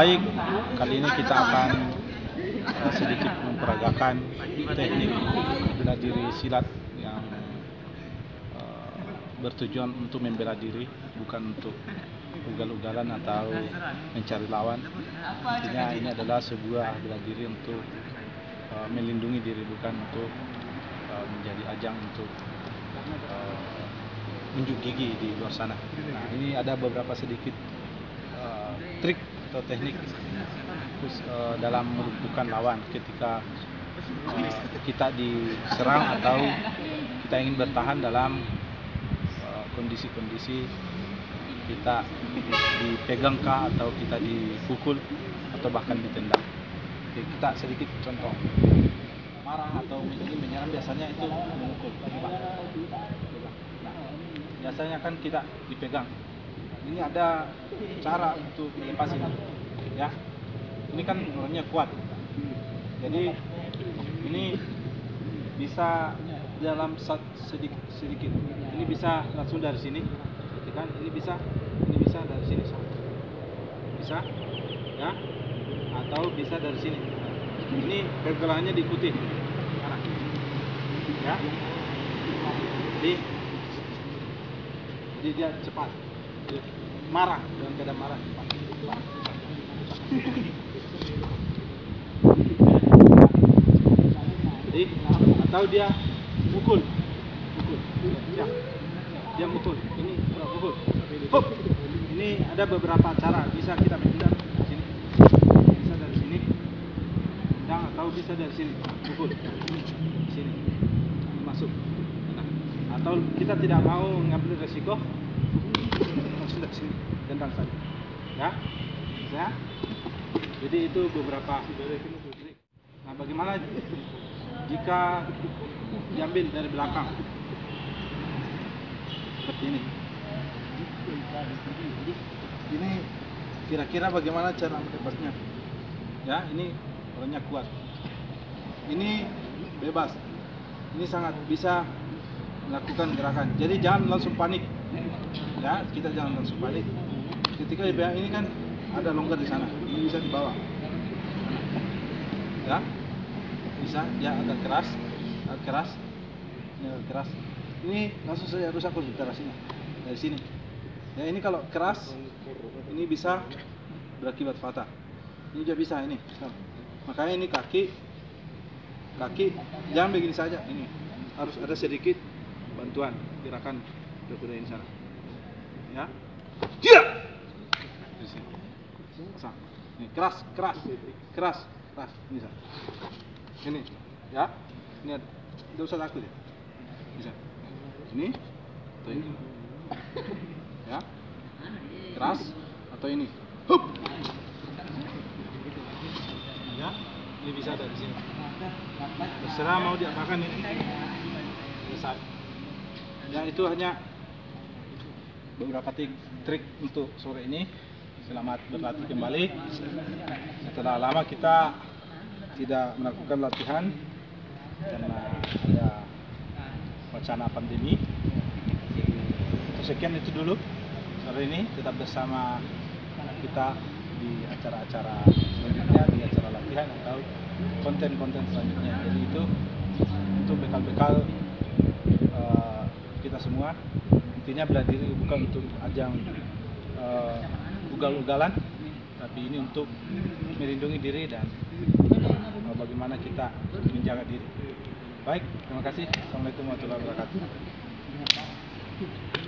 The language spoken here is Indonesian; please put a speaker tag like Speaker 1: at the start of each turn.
Speaker 1: Baik, kali ini kita akan sedikit memperagakan teknik bela diri silat yang bertujuan untuk membela diri, bukan untuk ugal-ugalan atau mencari lawan. Intinya ini adalah sebuah bela diri untuk melindungi diri, bukan untuk menjadi ajang untuk unjuk gigi di luar sana. Nah, ini ada beberapa sedikit trik atau teknik dalam melumpuhkan lawan ketika kita diserang atau kita ingin bertahan dalam kondisi-kondisi kita dipegang atau kita dipukul atau bahkan ditendang. Oke, kita sedikit contoh. Marah atau ingin menyerang biasanya itu memukul. Nah, biasanya kan kita dipegang. Ini ada cara untuk melepas ini, ya. Ini kan orangnya kuat, jadi ini bisa dalam sedikit. Ini bisa langsung dari sini, kan? Ini bisa dari sini, bisa, ya. Atau bisa dari sini. Ini pergerakannya diikuti, ya. Jadi dia cepat. Marah, dalam keadaan marah. Jadi, atau dia mukul. Ya. Dia mukul. Ini mukul. Hop. Ini ada beberapa cara. Bisa kita tendang dari sini. Bisa dari sini. Tendang atau bisa dari sini. Mukul. Sini. Masuk. Nah. Atau kita tidak mau ngambil resiko. Langsung dari sini. Tendang saja. Ya. Bisa. Jadi itu beberapa. Nah, bagaimana jika diambil dari belakang seperti ini? Ini kira-kira bagaimana cara melepasnya? Ya, ini orangnya kuat. Ini bebas. Ini sangat bisa melakukan gerakan. Jadi jangan langsung panik. Ya, kita jangan langsung panik. Ketika ini kan ada longgar di sana, ini bisa dibawa. Ya, bisa. Dia agak keras, ini agak keras. Ini langsung saya rusak dari sini. Ya, ini kalau keras, ini bisa berakibat fatal. Ini juga bisa ini. Makanya ini kaki jangan begini saja. Ini harus ada sedikit bantuan gerakan kuda ini sana. Ya, tidak. Ini keras. Ini sana. Ini, ya. Ini tidak usah takut ya. Bisa. Ini atau ini. Ya. Keras atau ini. Hup. Ya. Ini bisa dari sini. Terserah mau diapakan ini. Bisa. Ya, itu hanya beberapa trik untuk sore ini. Selamat berlatih kembali. Setelah lama kita tidak melakukan latihan karena ada wacana pandemi. Sekian itu dulu sore ini. Tetap bersama kita di acara-acara selanjutnya, di acara latihan atau konten-konten selanjutnya. Jadi itu untuk bekal-bekal kita semua. Intinya bela diri bukan untuk ajang ugal-ugalan, tapi ini untuk melindungi diri dan bagaimana kita menjaga diri. Baik, terima kasih. Assalamualaikum warahmatullahi wabarakatuh.